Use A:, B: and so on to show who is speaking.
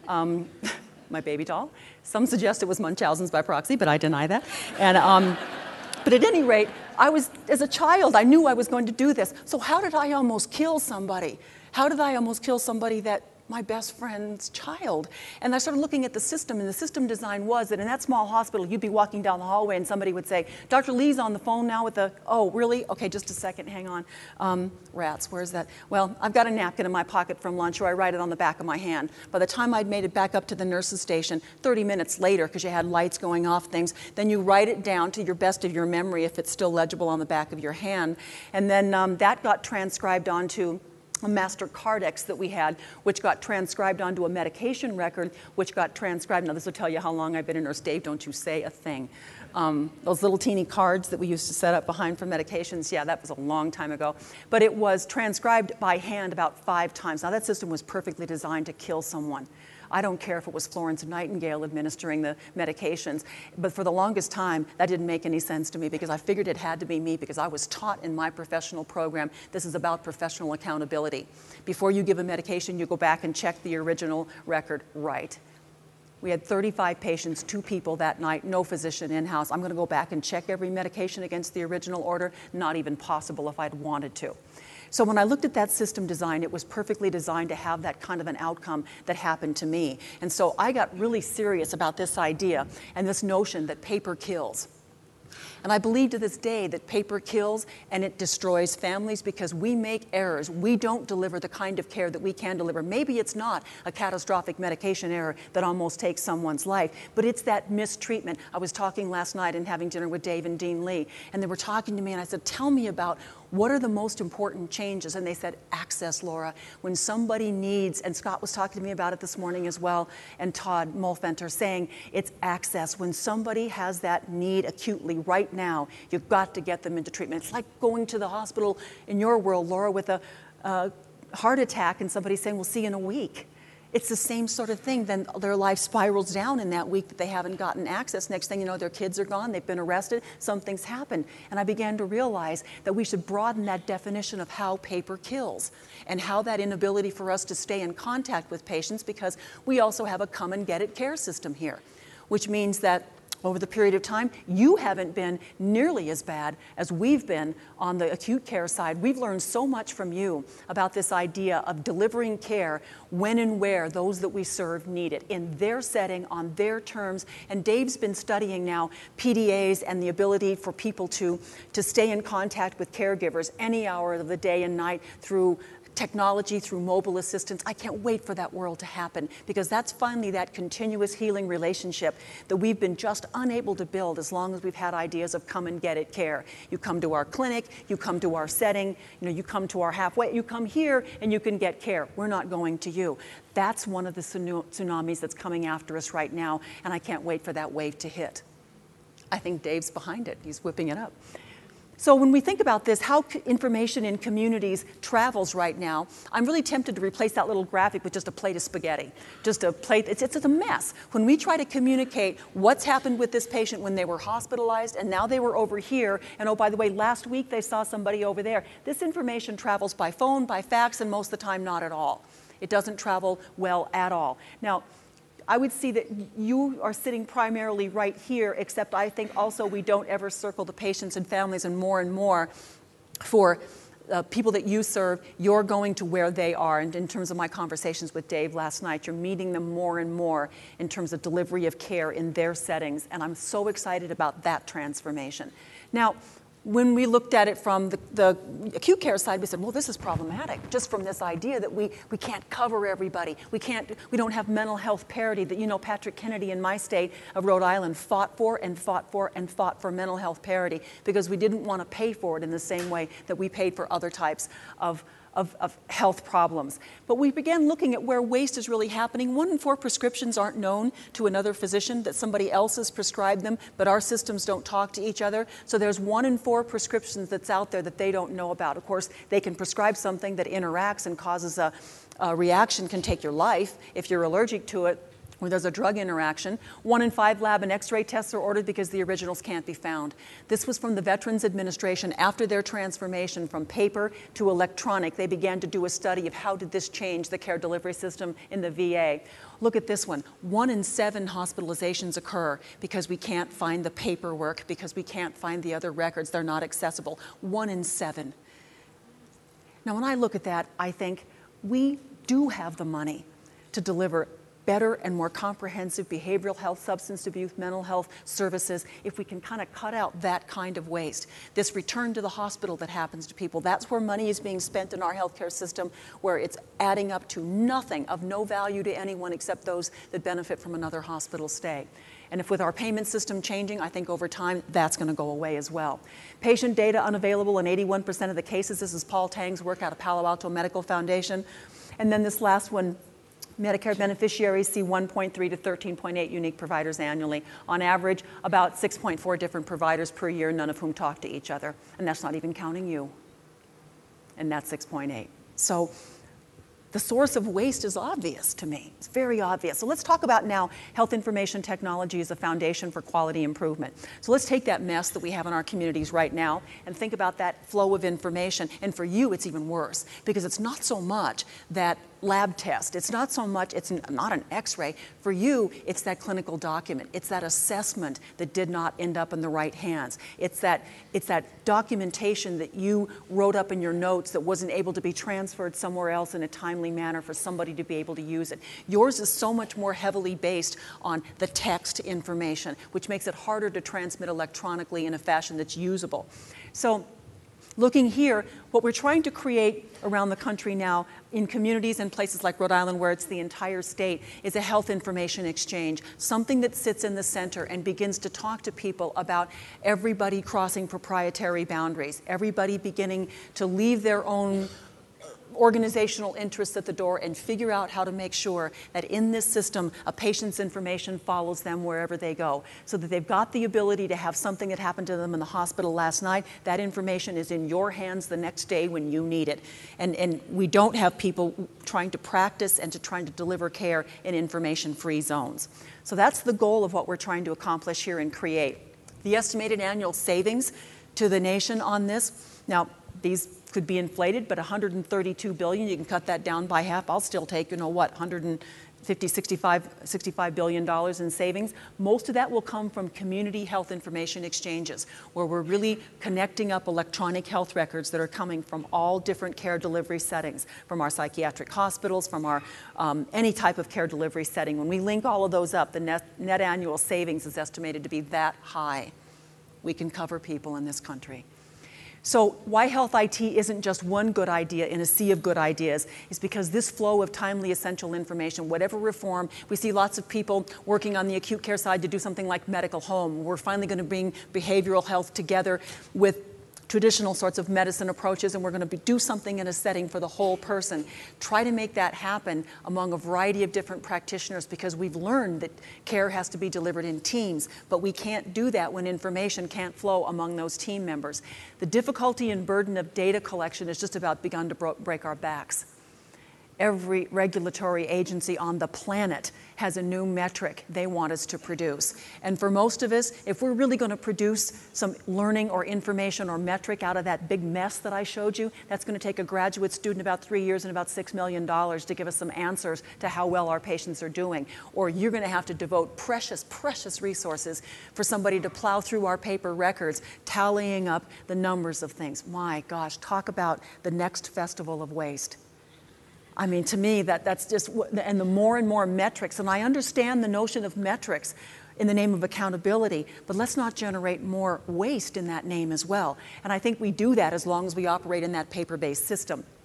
A: my baby doll. Some suggest it was Munchausen's by proxy, but I deny that. And, but at any rate, as a child, I knew I was going to do this. So how did I almost kill somebody? How did I almost kill somebody that my best friend's child? And I started looking at the system, and the system design was that in that small hospital, you'd be walking down the hallway and somebody would say, Dr. Lee's on the phone now with the, oh, really? Okay, just a second, hang on. Rats, where's that? Well, I've got a napkin in my pocket from lunch, or I write it on the back of my hand. By the time I'd made it back up to the nurse's station, 30 minutes later, because you had lights going off, things, then you write it down to your best of your memory if it's still legible on the back of your hand. And then that got transcribed onto a master cardex that we had, which got transcribed onto a medication record, which got transcribed. Now, this will tell you how long I've been a nurse. Dave, don't you say a thing. Those little teeny cards that we used to set up behind for medications, yeah, that was a long time ago. But it was transcribed by hand about 5 times. Now, that system was perfectly designed to kill someone. I don't care if it was Florence Nightingale administering the medications, but for the longest time, that didn't make any sense to me because I figured it had to be me because I was taught in my professional program, this is about professional accountability. Before you give a medication, you go back and check the original record right. We had 35 patients, 2 people that night, no physician in-house. I'm going to go back and check every medication against the original order? Not even possible if I'd wanted to. So when I looked at that system design, it was perfectly designed to have that kind of an outcome that happened to me. And so I got really serious about this idea and this notion that paper kills. And I believe to this day that paper kills and it destroys families because we make errors. We don't deliver the kind of care that we can deliver. Maybe it's not a catastrophic medication error that almost takes someone's life, but it's that mistreatment. I was talking last night and having dinner with Dave and Dean Lee, and they were talking to me, and I said, tell me about what are the most important changes? And they said, access, Laura. When somebody needs, and Scott was talking to me about it this morning as well, and Todd Mulfenter saying, it's access. When somebody has that need acutely right now, you've got to get them into treatment. It's like going to the hospital in your world, Laura, with a heart attack and somebody saying, we'll see you in a week. It's the same sort of thing. Then their life spirals down in that week that they haven't gotten access. Next thing you know, their kids are gone, they've been arrested, something's happened. And I began to realize that we should broaden that definition of how paper kills and how that inability for us to stay in contact with patients, because we also have a come and get it care system here, which means that over the period of time, you haven't been nearly as bad as we've been on the acute care side. We've learned so much from you about this idea of delivering care when and where those that we serve need it, in their setting, on their terms. And Dave's been studying now PDAs and the ability for people to stay in contact with caregivers any hour of the day and night through technology, through mobile assistance. I can't wait for that world to happen, because that's finally that continuous healing relationship that we've been just unable to build as long as we've had ideas of come and get it care. You come to our clinic, you come to our setting, you come to our halfway, you come here and you can get care. We're not going to you. That's one of the tsunamis that's coming after us right now, and I can't wait for that wave to hit. I think Dave's behind it. He's whipping it up. So when we think about this, how information in communities travels right now, I'm really tempted to replace that little graphic with just a plate of spaghetti. Just a plate, it's a mess. When we try to communicate what's happened with this patient when they were hospitalized and now they were over here, and oh, by the way, last week they saw somebody over there. This information travels by phone, by fax, and most of the time not at all. It doesn't travel well at all. Now, I would see that you are sitting primarily right here, except I think also we don't ever circle the patients and families, and more for people that you serve, you're going to where they are. And in terms of my conversations with Dave last night, you're meeting them more and more in terms of delivery of care in their settings. And I'm so excited about that transformation. Now, when we looked at it from the acute care side, we said, well, this is problematic, just from this idea that we can't cover everybody. We don't have mental health parity that, Patrick Kennedy in my state of Rhode Island fought for mental health parity because we didn't want to pay for it in the same way that we paid for other types of health problems. But we began looking at where waste is really happening. 1 in 4 prescriptions aren't known to another physician, that somebody else has prescribed them, but our systems don't talk to each other. So there's 1 in 4 prescriptions that's out there that they don't know about. Of course, they can prescribe something that interacts and causes a reaction, can take your life if you're allergic to it, where there's a drug interaction. 1 in 5 lab and x-ray tests are ordered because the originals can't be found. This was from the Veterans Administration after their transformation from paper to electronic. They began to do a study of how did this change the care delivery system in the VA. Look at this one. 1 in 7 hospitalizations occur because we can't find the paperwork, because we can't find the other records. They're not accessible. 1 in 7. Now, when I look at that, I think we do have the money to deliver better and more comprehensive behavioral health, substance abuse, mental health services if we can kind of cut out that kind of waste. This return to the hospital that happens to people, that's where money is being spent in our healthcare system, where it's adding up to nothing, of no value to anyone except those that benefit from another hospital stay. And if with our payment system changing, I think over time that's going to go away as well. Patient data unavailable in 81% of the cases. This is Paul Tang's work out of Palo Alto Medical Foundation. And then this last one, Medicare beneficiaries see 1.3 to 13.8 unique providers annually. On average, about 6.4 different providers per year, none of whom talk to each other. And that's not even counting you. And that's 6.8. So the source of waste is obvious to me. It's very obvious. So let's talk about now health information technology as a foundation for quality improvement. So let's take that mess that we have in our communities right now and think about that flow of information. And for you, it's even worse because it's not so much that lab test. It's not so much, it's not an x-ray. For you, it's that clinical document. It's that assessment that did not end up in the right hands. It's that documentation that you wrote up in your notes that wasn't able to be transferred somewhere else in a timely manner for somebody to be able to use it. Yours is so much more heavily based on the text information, which makes it harder to transmit electronically in a fashion that's usable. So looking here, what we're trying to create around the country now in communities and places like Rhode Island, where it's the entire state, is a health information exchange, something that sits in the center and begins to talk to people about everybody crossing proprietary boundaries, everybody beginning to leave their own organizational interests at the door and figure out how to make sure that in this system a patient's information follows them wherever they go, so that they've got the ability to have something that happened to them in the hospital last night. That information is in your hands the next day when you need it. And we don't have people trying to practice and trying to deliver care in information-free zones. So that's the goal of what we're trying to accomplish here and create. The estimated annual savings to the nation on this, now these could be inflated, but $132 billion, you can cut that down by half. I'll still take, $150, $65 billion in savings. Most of that will come from community health information exchanges, where we're really connecting up electronic health records that are coming from all different care delivery settings, from our psychiatric hospitals, from our any type of care delivery setting. When we link all of those up, the net annual savings is estimated to be that high. We can cover people in this country. So why health IT isn't just one good idea in a sea of good ideas is because this flow of timely essential information, whatever reform, we see lots of people working on the acute care side to do something like medical home. We're finally going to bring behavioral health together with traditional sorts of medicine approaches, and we're going to do something in a setting for the whole person. Try to make that happen among a variety of different practitioners, because we've learned that care has to be delivered in teams, but we can't do that when information can't flow among those team members. The difficulty and burden of data collection has just about begun to break our backs. Every regulatory agency on the planet has a new metric they want us to produce. And for most of us, if we're really going to produce some learning or information or metric out of that big mess that I showed you, that's going to take a graduate student about 3 years and about $6 million to give us some answers to how well our patients are doing. Or you're going to have to devote precious, precious resources for somebody to plow through our paper records, tallying up the numbers of things. My gosh, talk about the next festival of waste. I mean, to me, that's just, and the more and more metrics, and I understand the notion of metrics in the name of accountability, but let's not generate more waste in that name as well. And I think we do that as long as we operate in that paper-based system.